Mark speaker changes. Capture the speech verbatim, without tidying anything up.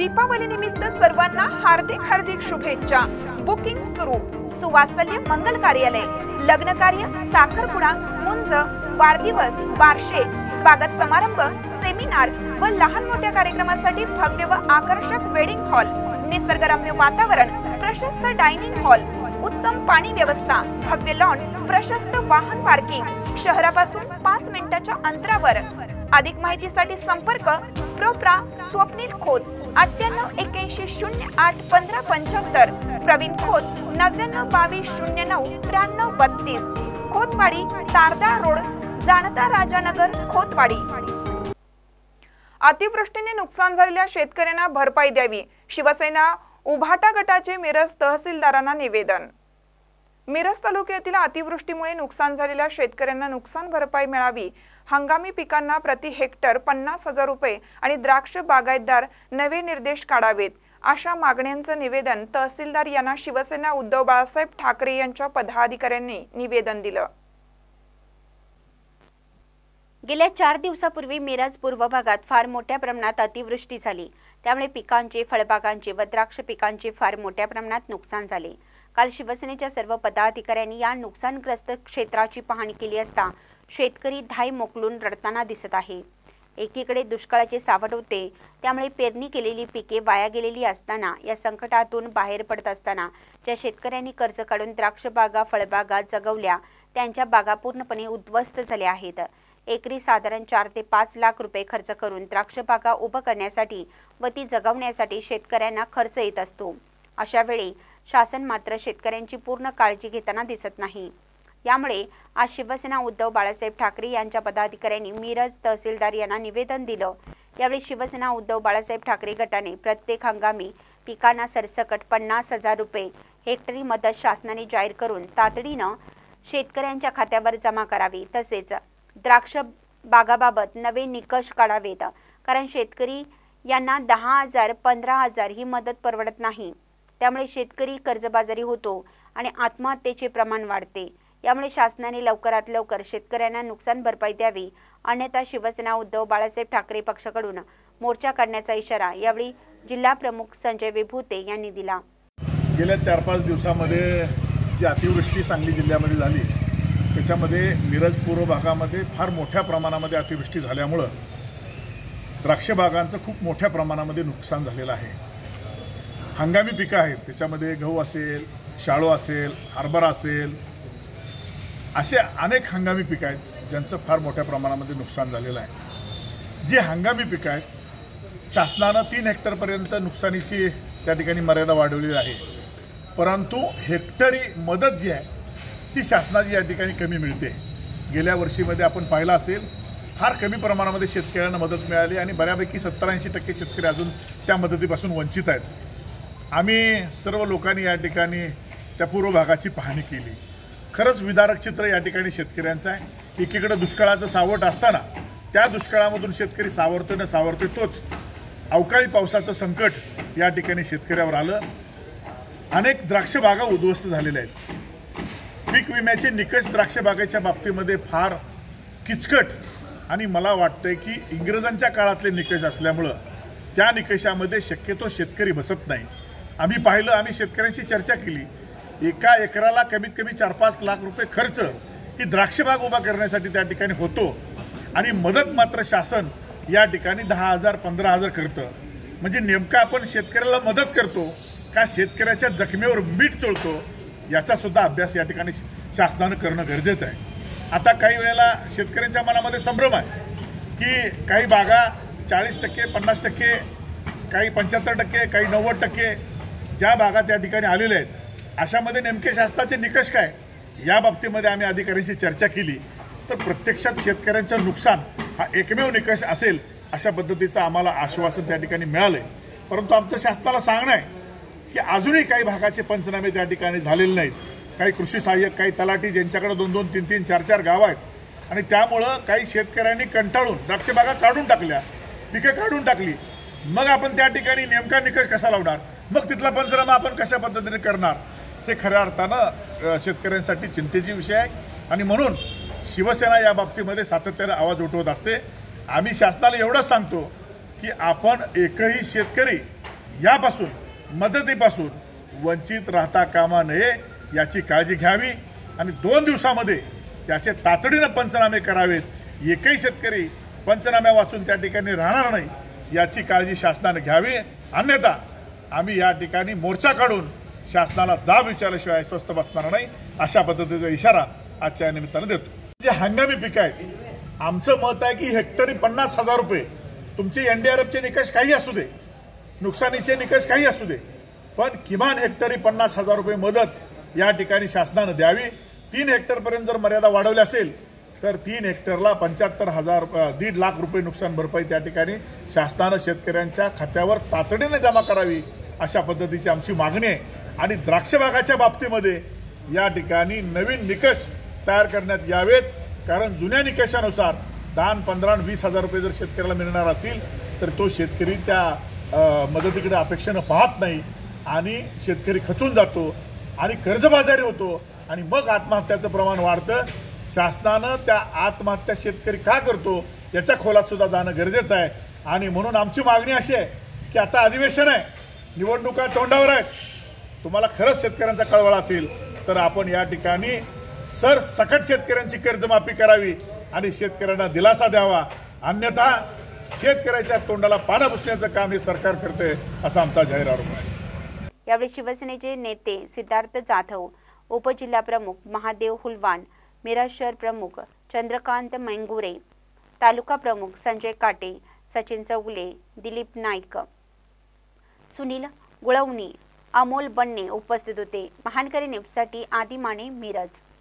Speaker 1: दीपावलीनिमित्त सर्वांना हार्दिक हार्दिक शुभेच्छा। बुकिंग सुरू। सुवात्सल्य मंगल कार्यालय, लग्न कार्य, साखरपुडा, मुंज, वाढदिवस, बारशे, स्वागत समारंभ, सेमिनार व लहान मोठ्या कार्यक्रमासाठी भव्य व आकर्षक वेडिंग हॉल, निसर्गरम्य वातावरण, प्रशस्त डायनिंग हॉल, उत्तम पाणी व्यवस्था, भव्य लॉन, प्रशस्त वाहन पार्किंग, शहरापासून पाच मिनिटाच्या अंतरावर। अधिक माहितीसाठी संपर्क प्रोप्रा स्वप्नील खोत अठ्ठ्याण्णव एक्क्याऐंशी शून्य आठ पंधरा पंच्याहत्तर, प्रवीण खोत नव्याण्णव बावीस शून्य नऊ त्र्याण्णव बत्तीस, खोतवाडी, तारदाळ रोड, जाणता राजानगर, खोतवाडी। अतिवृष्टीने नुकसान झालेल्या शेतकऱ्यांना भरपाई द्यावी, शिवसेना उभाटा गटाचे मिरज तहसीलदारांना निवेदन। मिरज तालुक्यातील अतिवृष्टीमुळे नुकसान झालेल्या शेतकऱ्यांना नुकसान भरपाई मिळावी, हंगामी पिकांना प्रति हेक्टर पन्नास हजार रुपये आणि द्राक्ष बागायतदार नवे निर्देश काढावेत, अशा मागण्यांचं निवेदन तहसीलदार यांना शिवसेना उद्धव बाळासाहेब ठाकरे यांच्या पदाधिकाऱ्यांनी निवेदन दिलं।
Speaker 2: गेल्या चार दिवसापूर्वी मिरज पूर्व भागात फार मोठ्या प्रमाणात अतिवृष्टी झाली, त्यामुळे पिकांचे, फळबागांचे व द्राक्ष पिकांचे फार मोठ्या प्रमाणात नुकसान झाले। काल शिवसेनेच्या सर्व पदाधिकाऱ्यांनी या नुकसानग्रस्त क्षेत्राची पाहणी केली असता शेतकरी धाय मोकलून रडताना दिसत आहे। एकीकडे दुष्काळाचे सावट होते, त्यामुळे पेरणी केलेली पिके वाया गेलेली असताना या संकटातून बाहेर पडत असताना ज्या शेतकऱ्यांनी कर्ज काढून द्राक्ष बागा, फळबागा जगवल्या, त्यांच्या बागा पूर्णपणे उद्ध्वस्त झाल्या आहेत। एकरी साधारण चार ते पाच लाख रुपये खर्च करून द्राक्ष बागा उभं करण्यासाठी व ती जगवण्यासाठी शेतकऱ्यांना खर्च येत असतो। अशा वेळी शासन मात्र शेतकऱ्यांची पूर्ण काळजी घेताना दिसत नाही। यामुळे आज शिवसेना उद्धव बाळासाहेब ठाकरे यांच्या पदाधिकाऱ्यांनी मिरज तहसीलदार यांना निवेदन दिलं। यावेळी शिवसेना उद्धव बाळासाहेब ठाकरे गटाने प्रत्येक हंगामी पिकांना सरसकट पन्नास हजार रुपये हेक्टरी मदत शासनाने जाहीर करून तातडीनं शेतकऱ्यांच्या खात्यावर जमा करावी, तसेच द्राक्ष बागाबाबत नवे निकष काढावेत, कारण शेतकरी यांना दहा हजार पंधरा हजार ही मदत परवडत नाही। त्यामुळे शेतकरी कर्जबाजारी होतो आणि आत्महत्येचे प्रमाण वाढते। यामुळे शासनाने लवकरात लवकर शेतकऱ्यांना नुकसान भरपाई द्यावी, अन्यथा शिवसेना उद्धव बाळासाहेब ठाकरे पक्षाकडून मोर्चा काढण्याचा इशारा यावेळी जिल्हा प्रमुख संजय विभूते यांनी दिला।
Speaker 3: गेल्या चार पाच दिवसांमध्ये जी अतिवृष्टी सांगली जिल्ह्यामध्ये झाली, त्याच्यामध्ये मिरज पूर्व भागामध्ये फार मोठ्या प्रमाणामध्ये अतिवृष्टी झाल्यामुळं द्राक्ष बागांचं खूप मोठ्या प्रमाणामध्ये नुकसान झालेलं आहे। हंगामी पिकं आहेत, त्याच्यामध्ये गहू असेल, शाळू असेल, हरभरा असेल, असे अनेक हंगामी पिकं आहेत ज्यांचं फार मोठ्या प्रमाणामध्ये नुकसान झालेलं आहे। जी हंगामी पिकं आहेत, शासनानं तीन हेक्टरपर्यंत नुकसानीची त्या ठिकाणी मर्यादा वाढवलेली आहे, परंतु हेक्टरी मदत जी आहे ती शासनाची या ठिकाणी कमी मिळते। गेल्या वर्षीमध्ये आपण पाहिलं असेल, फार कमी प्रमाणामध्ये शेतकऱ्यांना मदत मिळाली आणि बऱ्यापैकी सत्तर ऐंशी टक्के शेतकरी अजून त्या मदतीपासून वंचित आहेत। आम्ही सर्व लोकांनी या ठिकाणी त्या पूर्व भागाची पाहणी केली। खरंच विदारक चित्र या ठिकाणी शेतकऱ्यांचं आहे। एकीकडे दुष्काळाचं सावट असताना त्या दुष्काळामधून शेतकरी सावरतोय न सावरतोय, तोच अवकाळी पावसाचं संकट या ठिकाणी शेतकऱ्यावर आलं। अनेक द्राक्ष बागा उद्ध्वस्त झालेल्या आहेत। पीक विम्याचे निकष द्राक्ष बागेच्या बाबतीमध्ये फार किचकट आणि मला वाटतंय की इंग्रजांच्या काळातले निकष असल्यामुळं त्या निकषामध्ये शक्यतो शेतकरी बसत नाही। आम्ही पाहिलं, आम्ही शेतकऱ्यांशी चर्चा केली, एका एकराला कमीत कमी चार पाच लाख रुपये खर्च ही द्राक्ष बाग उभा करण्यासाठी त्या ठिकाणी होतो आणि मदत मात्र शासन या ठिकाणी दहा हजार पंधरा हजार करतं। म्हणजे नेमकं आपण शेतकऱ्याला मदत करतो का शेतकऱ्याच्या जखमेवर मीठ चोळतो, याचा सुद्धा अभ्यास या ठिकाणी शासनानं करणं गरजेचं आहे। आता काही वेळेला शेतकऱ्यांच्या मनामध्ये संभ्रम आहे की काही बागा चाळीस टक्के पन्नास टक्के काही पंच्याहत्तर टक्के काही नव्वद टक्के ज्या बागा त्या ठिकाणी आलेल्या आहेत, अशामध्ये नेमके शासनाचे निकष काय, या बाबतीमध्ये आम्ही अधिकाऱ्यांशी चर्चा केली तर प्रत्यक्षात शेतकऱ्यांचं नुकसान हा एकमेव निकष असेल अशा पद्धतीचं आम्हाला आश्वासन त्या ठिकाणी मिळालं आहे। परंतु आमचं शासनाला सांगणं आहे की अजूनही काही भागाचे पंचनामे त्या ठिकाणी झालेले नाहीत। काही कृषी सहाय्यक, काही तलाठी ज्यांच्याकडे दोन दोन तीन तीन चार चार गावं आहेत आणि त्यामुळं काही शेतकऱ्यांनी कंटाळून द्राक्ष बागा काढून टाकल्या, पिकं काढून टाकली। मग आपण त्या ठिकाणी नेमका निकष कसा लावणार, मग तिथला पंचनामा आपण कशा पद्धतीने करणार, हे खऱ्या अर्थानं शेतकऱ्यांसाठी चिंतेची विषय आहे। आणि म्हणून शिवसेना या बाबतीमध्ये सातत्याने आवाज उठवत असते। आम्ही शासनाला एवढंच सांगतो की आपण एकही शेतकरी यापासून मदतीपासून वंचित राहता कामा नये याची काळजी घ्यावी आणि दोन दिवसामध्ये याचे तातडीनं पंचनामे करावेत. एकही शेतकरी पंचनाम्या वाचून त्या ठिकाणी राहणार नाही याची काळजी शासनाने घ्यावी. अन्यथा आम्ही या ठिकाणी मोर्चा काढून शासनाला जाब विचारल्याशिवाय स्वस्थ बसणार नाही अशा पद्धतीचा इशारा आजच्या निमित्तानं देतो. जे हंगामी पिकं आहेत आमचं मत आहे की हेक्टरी पन्नास हजार रुपये तुमचे एनडीआरएफचे निकष काही असू दे, नुकसानीचे निकष काही असू दे, पण किमान हेक्टरी पन्नास हजार रुपये मदत या ठिकाणी शासनानं द्यावी. तीन हेक्टरपर्यंत जर मर्यादा वाढवली असेल तर तीन हेक्टरला पंच्याहत्तर हजार दीड लाख रुपये नुकसान भरपाई त्या ठिकाणी शासनानं शेतकऱ्यांच्या खात्यावर तातडीने जमा करावी अशा पद्धतीची आमची मागणी आहे. आणि द्राक्ष बागाच्या बाबतीमध्ये या ठिकाणी नवीन निकष तयार करण्यात यावेत, कारण जुन्या निकषानुसार दहा पंधरा वीस हजार रुपये जर शेतकऱ्याला मिळणार असतील तर तो शेतकरी त्या मदतीकडे अपेक्षेनं पाहत नाही आणि शेतकरी खचून जातो आणि कर्जबाजारी होतो आणि मग आत्महत्याचं प्रमाण वाढतं. शासनानं त्या आत्महत्या शेतकरी का करतो याच्या खोलात सुद्धा जाणं गरजेचं आहे. आणि म्हणून आमची मागणी अशी आहे की आता अधिवेशन आहे, निवडणुका तोंडावर आहेत, तुम्हाला खरंच शेतकऱ्यांचा कळवळा असेल तर आपण या ठिकाणी सरसकट शेतकऱ्यांची कर्जमाफी करावी आणि शेतकऱ्यांना दिलासा द्यावा. अन्यथा शेतकऱ्याच्या तोंडाला पानं पुसण्याचं काम हे सरकार करते असा आमचा जाहीर आरोप आहे.
Speaker 2: यावेळी शिवसेनेचे नेते सिद्धार्थ जाधव, उपजिल्हाप्रमुख महादेव हुलवान, मिरज शहर प्रमुख चंद्रकांत मैंगुरे, तालुका प्रमुख संजय काटे, सचिन चौगले, दिलीप नाईक, सुनील गुळवणी, अमोल बन्ने उपस्थित होते. महानकरी न्यूजसाठी आदी माने, मिरज.